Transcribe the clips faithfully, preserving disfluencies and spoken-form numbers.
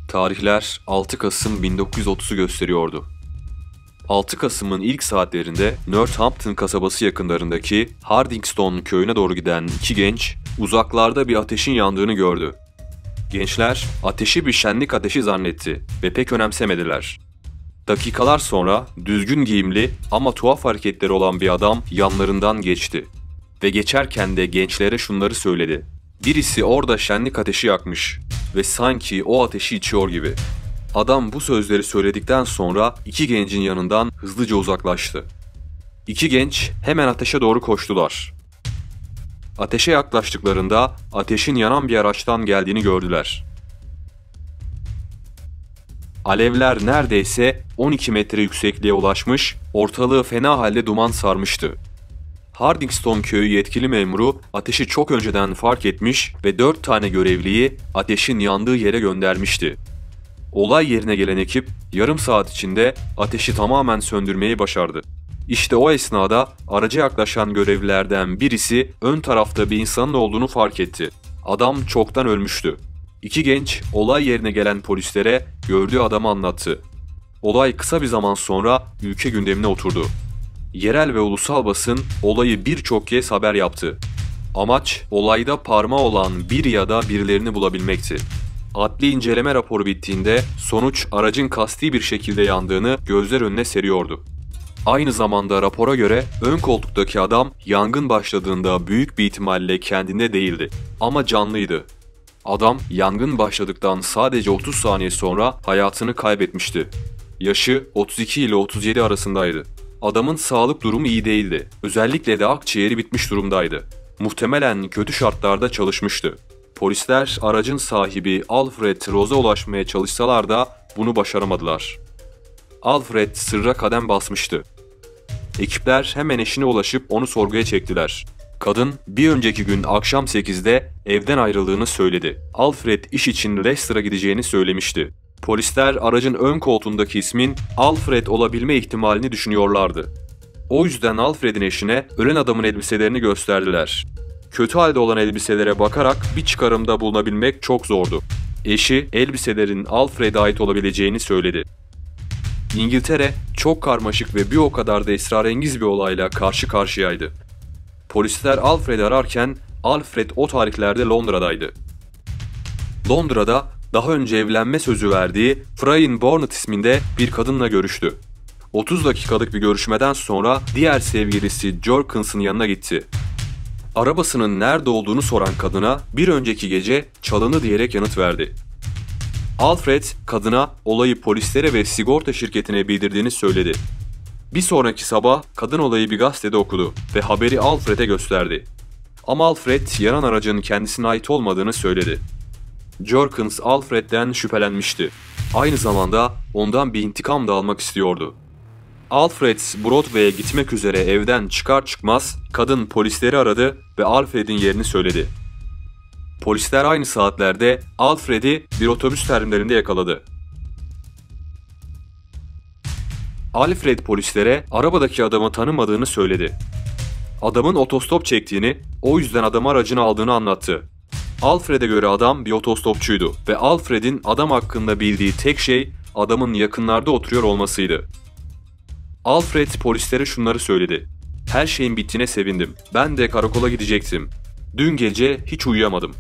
Tarihler altı Kasım bin dokuz yüz otuzu gösteriyordu. altı Kasım'ın ilk saatlerinde Northampton kasabası yakınlarındaki Hardingstone köyüne doğru giden iki genç uzaklarda bir ateşin yandığını gördü. Gençler ateşi bir şenlik ateşi zannetti ve pek önemsemediler. Dakikalar sonra düzgün giyimli ama tuhaf hareketleri olan bir adam yanlarından geçti ve geçerken de gençlere şunları söyledi. Birisi orada şenlik ateşi yakmış ve sanki o ateşi içiyor gibi. Adam bu sözleri söyledikten sonra iki gencin yanından hızlıca uzaklaştı. İki genç hemen ateşe doğru koştular. Ateşe yaklaştıklarında ateşin yanan bir araçtan geldiğini gördüler. Alevler neredeyse on iki metre yüksekliğe ulaşmış, ortalığı fena halde duman sarmıştı. Hardingstone köyü yetkili memuru ateşi çok önceden fark etmiş ve dört tane görevliyi ateşin yandığı yere göndermişti. Olay yerine gelen ekip yarım saat içinde ateşi tamamen söndürmeyi başardı. İşte o esnada araca yaklaşan görevlilerden birisi ön tarafta bir insanın olduğunu fark etti. Adam çoktan ölmüştü. İki genç olay yerine gelen polislere gördüğü adamı anlattı. Olay kısa bir zaman sonra ülke gündemine oturdu. Yerel ve ulusal basın olayı birçok kez haber yaptı. Amaç olayda parmağı olan bir ya da birilerini bulabilmekti. Adli inceleme raporu bittiğinde sonuç aracın kasti bir şekilde yandığını gözler önüne seriyordu. Aynı zamanda rapora göre ön koltuktaki adam yangın başladığında büyük bir ihtimalle kendinde değildi ama canlıydı. Adam yangın başladıktan sadece otuz saniye sonra hayatını kaybetmişti. Yaşı otuz iki ile otuz yedi arasındaydı. Adamın sağlık durumu iyi değildi. Özellikle de akciğeri bitmiş durumdaydı. Muhtemelen kötü şartlarda çalışmıştı. Polisler aracın sahibi Alfred Rose'a ulaşmaya çalışsalar da bunu başaramadılar. Alfred sırra kadem basmıştı. Ekipler hemen eşine ulaşıp onu sorguya çektiler. Kadın bir önceki gün akşam sekizde evden ayrıldığını söyledi. Alfred iş için Leicester'a gideceğini söylemişti. Polisler aracın ön koltuğundaki ismin Alfred olabilme ihtimalini düşünüyorlardı. O yüzden Alfred'in eşine ölen adamın elbiselerini gösterdiler. Kötü halde olan elbiselere bakarak bir çıkarımda bulunabilmek çok zordu. Eşi elbiselerin Alfred'e ait olabileceğini söyledi. İngiltere çok karmaşık ve bir o kadar da esrarengiz bir olayla karşı karşıyaydı. Polisler Alfred'i ararken Alfred o tarihlerde Londra'daydı. Londra'da daha önce evlenme sözü verdiği Fran Barnett isminde bir kadınla görüştü. otuz dakikalık bir görüşmeden sonra diğer sevgilisi Jorkins'ın yanına gitti. Arabasının nerede olduğunu soran kadına bir önceki gece çalındı diyerek yanıt verdi. Alfred kadına olayı polislere ve sigorta şirketine bildirdiğini söyledi. Bir sonraki sabah kadın olayı bir gazetede okudu ve haberi Alfred'e gösterdi. Ama Alfred yanan aracın kendisine ait olmadığını söyledi. Jorkins Alfred'den şüphelenmişti. Aynı zamanda ondan bir intikam da almak istiyordu. Alfred Broadway'e gitmek üzere evden çıkar çıkmaz kadın polisleri aradı ve Alfred'in yerini söyledi. Polisler aynı saatlerde Alfred'i bir otobüs terminalinde yakaladı. Alfred polislere arabadaki adamı tanımadığını söyledi. Adamın otostop çektiğini, o yüzden adamı aracına aldığını anlattı. Alfred'e göre adam bir otostopçuydu ve Alfred'in adam hakkında bildiği tek şey adamın yakınlarda oturuyor olmasıydı. Alfred polislere şunları söyledi. Her şeyin bittiğine sevindim. Ben de karakola gidecektim. Dün gece hiç uyuyamadım.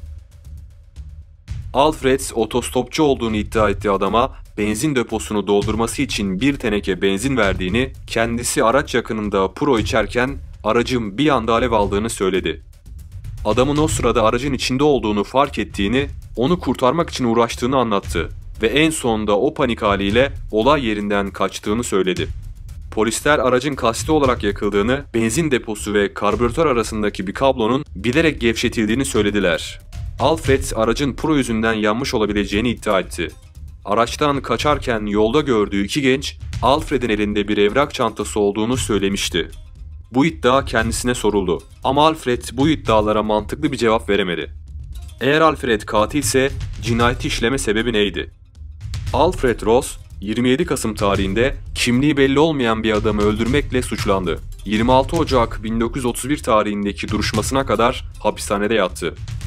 Alfred otostopçu olduğunu iddia ettiği adama benzin deposunu doldurması için bir teneke benzin verdiğini, kendisi araç yakınında puro içerken aracın bir anda alev aldığını söyledi. Adamın o sırada aracın içinde olduğunu fark ettiğini, onu kurtarmak için uğraştığını anlattı ve en sonunda o panik haliyle olay yerinden kaçtığını söyledi. Polisler aracın kasti olarak yakıldığını, benzin deposu ve karbüratör arasındaki bir kablonun bilerek gevşetildiğini söylediler. Alfred aracın puro yüzünden yanmış olabileceğini iddia etti. Araçtan kaçarken yolda gördüğü iki genç, Alfred'in elinde bir evrak çantası olduğunu söylemişti. Bu iddia kendisine soruldu ama Alfred bu iddialara mantıklı bir cevap veremedi. Eğer Alfred katilse cinayeti işleme sebebi neydi? Alfred Rose, yirmi yedi Kasım tarihinde kimliği belli olmayan bir adamı öldürmekle suçlandı. yirmi altı Ocak bin dokuz yüz otuz bir tarihindeki duruşmasına kadar hapishanede yattı.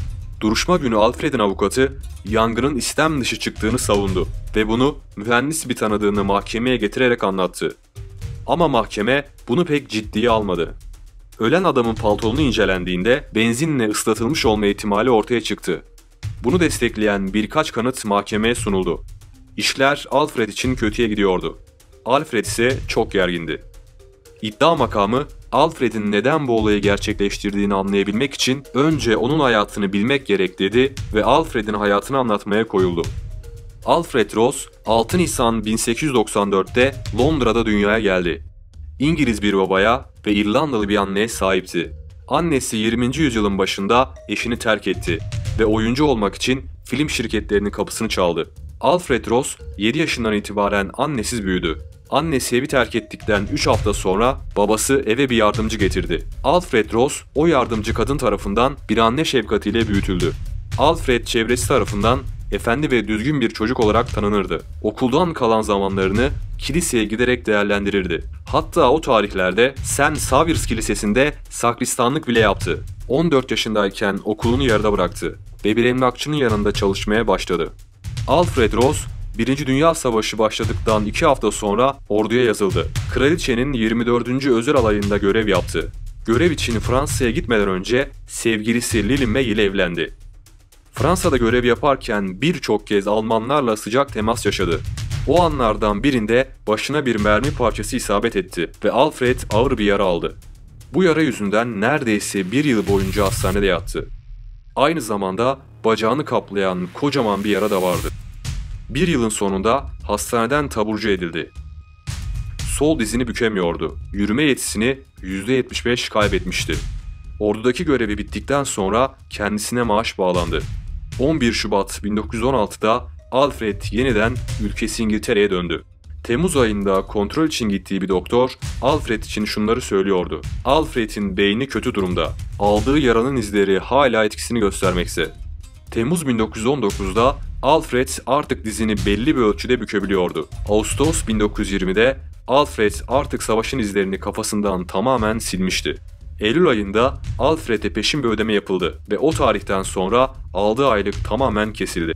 Duruşma günü Alfred'in avukatı yangının istem dışı çıktığını savundu ve bunu mühendis bir tanıdığını mahkemeye getirerek anlattı. Ama mahkeme bunu pek ciddiye almadı. Ölen adamın paltonu incelendiğinde benzinle ıslatılmış olma ihtimali ortaya çıktı. Bunu destekleyen birkaç kanıt mahkemeye sunuldu. İşler Alfred için kötüye gidiyordu. Alfred ise çok gergindi. İddia makamı Alfred'in neden bu olayı gerçekleştirdiğini anlayabilmek için önce onun hayatını bilmek gerek dedi ve Alfred'in hayatını anlatmaya koyuldu. Alfred Ross, altı Nisan bin sekiz yüz doksan dört'te Londra'da dünyaya geldi. İngiliz bir babaya ve İrlandalı bir anneye sahipti. Annesi yirminci yüzyılın başında eşini terk etti ve oyuncu olmak için film şirketlerinin kapısını çaldı. Alfred Ross yedi yaşından itibaren annesiz büyüdü. Annesi evi terk ettikten üç hafta sonra babası eve bir yardımcı getirdi. Alfred Ross o yardımcı kadın tarafından bir anne şefkatiyle büyütüldü. Alfred çevresi tarafından efendi ve düzgün bir çocuk olarak tanınırdı. Okuldan kalan zamanlarını kiliseye giderek değerlendirirdi. Hatta o tarihlerde Saint Saviour's Kilisesi'nde sakristanlık bile yaptı. on dört yaşındayken okulunu yarıda bıraktı ve bir emlakçının yanında çalışmaya başladı. Alfred Ross, Birinci Dünya Savaşı başladıktan iki hafta sonra orduya yazıldı. Kraliçenin yirmi dördüncü özel alayında görev yaptı. Görev için Fransa'ya gitmeden önce sevgilisi Lili May ile evlendi. Fransa'da görev yaparken birçok kez Almanlarla sıcak temas yaşadı. O anlardan birinde başına bir mermi parçası isabet etti ve Alfred ağır bir yara aldı. Bu yara yüzünden neredeyse bir yıl boyunca hastanede yattı. Aynı zamanda bacağını kaplayan kocaman bir yara da vardı. Bir yılın sonunda hastaneden taburcu edildi. Sol dizini bükemiyordu. Yürüme yetisini yüzde yetmiş beş kaybetmişti. Ordudaki görevi bittikten sonra kendisine maaş bağlandı. on bir Şubat bin dokuz yüz on altı'da Alfred yeniden ülkesi İngiltere'ye döndü. Temmuz ayında kontrol için gittiği bir doktor Alfred için şunları söylüyordu. Alfred'in beyni kötü durumda. Aldığı yaranın izleri hala etkisini göstermekte. Temmuz bin dokuz yüz on dokuz'da Alfred artık dizini belli bir ölçüde bükebiliyordu. Ağustos bin dokuz yüz yirmi'de Alfred artık savaşın izlerini kafasından tamamen silmişti. Eylül ayında Alfred'e peşin bir ödeme yapıldı ve o tarihten sonra aldığı aylık tamamen kesildi.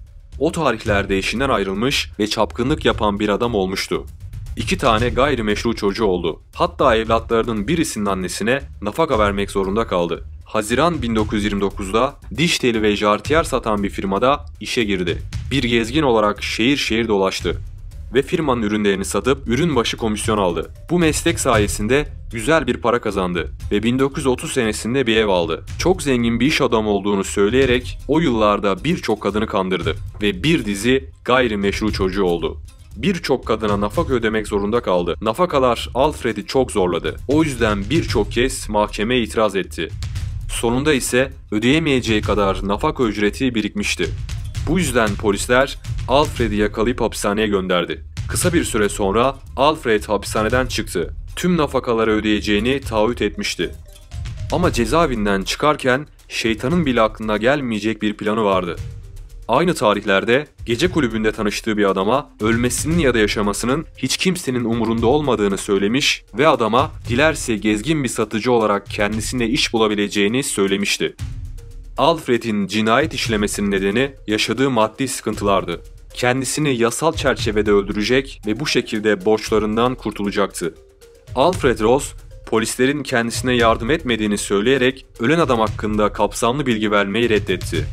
O tarihlerde eşinden ayrılmış ve çapkınlık yapan bir adam olmuştu. İki tane gayrimeşru çocuğu oldu. Hatta evlatlarının birisinin annesine nafaka vermek zorunda kaldı. Haziran bin dokuz yüz yirmi dokuz'da diş teli ve jartiyer satan bir firmada işe girdi. Bir gezgin olarak şehir şehir dolaştı ve firmanın ürünlerini satıp ürün başı komisyon aldı. Bu meslek sayesinde güzel bir para kazandı ve bin dokuz yüz otuz senesinde bir ev aldı. Çok zengin bir iş adamı olduğunu söyleyerek o yıllarda birçok kadını kandırdı ve bir dizi gayrimeşru çocuğu oldu. Birçok kadına nafaka ödemek zorunda kaldı. Nafakalar Alfred'i çok zorladı. O yüzden birçok kez mahkemeye itiraz etti. Sonunda ise ödeyemeyeceği kadar nafaka ücreti birikmişti. Bu yüzden polisler Alfred'i yakalayıp hapishaneye gönderdi. Kısa bir süre sonra Alfred hapishaneden çıktı. Tüm nafakaları ödeyeceğini taahhüt etmişti. Ama cezaevinden çıkarken şeytanın bile aklına gelmeyecek bir planı vardı. Aynı tarihlerde gece kulübünde tanıştığı bir adama ölmesinin ya da yaşamasının hiç kimsenin umurunda olmadığını söylemiş ve adama dilerse gezgin bir satıcı olarak kendisine iş bulabileceğini söylemişti. Alfred'in cinayet işlemesinin nedeni yaşadığı maddi sıkıntılardı. Kendisini yasal çerçevede öldürecek ve bu şekilde borçlarından kurtulacaktı. Alfred Ross, polislerin kendisine yardım etmediğini söyleyerek ölen adam hakkında kapsamlı bilgi vermeyi reddetti.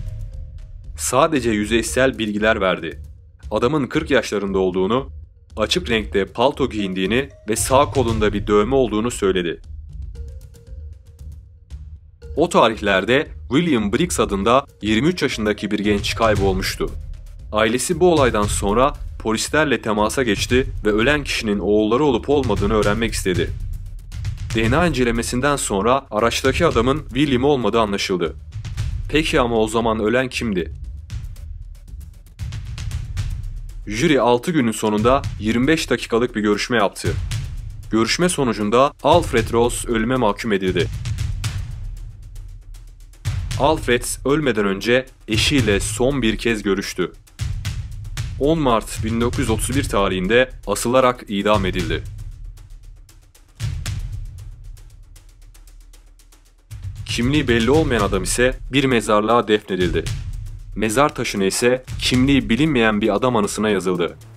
Sadece yüzeysel bilgiler verdi. Adamın kırk yaşlarında olduğunu, açık renkte palto giyindiğini ve sağ kolunda bir dövme olduğunu söyledi. O tarihlerde William Briggs adında yirmi üç yaşındaki bir genç kaybolmuştu. Ailesi bu olaydan sonra polislerle temasa geçti ve ölen kişinin oğulları olup olmadığını öğrenmek istedi. D N A incelemesinden sonra araçtaki adamın William olmadığı anlaşıldı. Peki ama o zaman ölen kimdi? Jüri altı günün sonunda yirmi beş dakikalık bir görüşme yaptı. Görüşme sonucunda Alfred Ross ölüme mahkum edildi. Alfred ölmeden önce eşiyle son bir kez görüştü. on Mart bin dokuz yüz otuz bir tarihinde asılarak idam edildi. Kimliği belli olmayan adam ise bir mezarlığa defnedildi. Mezar taşına ise kimliği bilinmeyen bir adam anısına yazıldı.